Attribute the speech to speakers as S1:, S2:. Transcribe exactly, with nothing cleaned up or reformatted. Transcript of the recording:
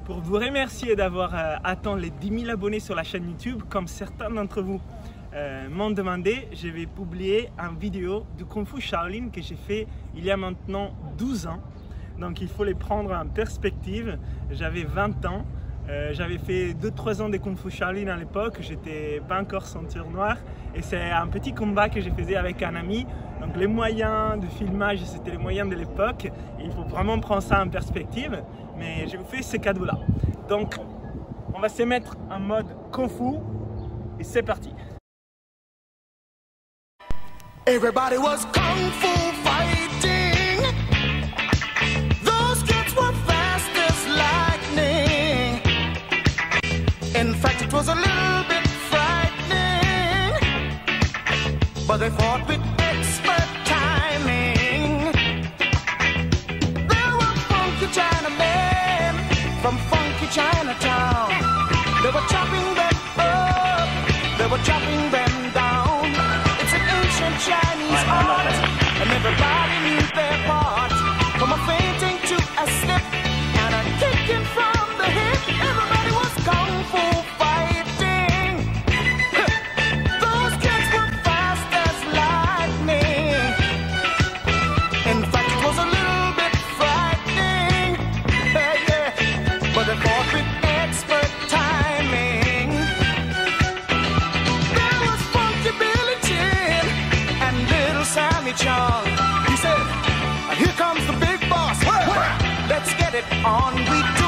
S1: pour vous remercier d'avoir euh, atteint les dix mille abonnés sur la chaîne YouTube, comme certains d'entre vous euh, m'ont demandé. Je vais publier une vidéo du Kung Fu Shaolin que j'ai fait il y a maintenant douze ans. Donc il faut les prendre en perspective. J'avais vingt ans. Euh, j'avais fait deux trois ans de Kung Fu Shaolin à l'époque, j'étais pas encore ceinture noire et c'est un petit combat que je faisais avec un ami. Donc les moyens de filmage, c'était les moyens de l'époque. Il faut vraiment prendre ça en perspective, mais je vous fais ces cadeaux là. Donc on va se mettre en mode Kung Fu et c'est parti.
S2: Everybody was Kung Fu fighting. Those kids were fast as lightning. In fact, it was a little bit frightening, but they fought with expert timing. There were funky Chinamen from funky Chinatown. They were chopping them up, they were chopping them down. It's an ancient Chinese art, and everybody knew their part. From a fainting to a slip, and a kicking from the hip. Everybody was Kung Fu fighting. Those kids were fast as lightning. In fact, it was a little bit frightening. Yeah, yeah. But they fought with expert timing. There was Funky Billy Chin and Little Sammy Chung. He said, "Here comes the big boss. Let's get it on. We do."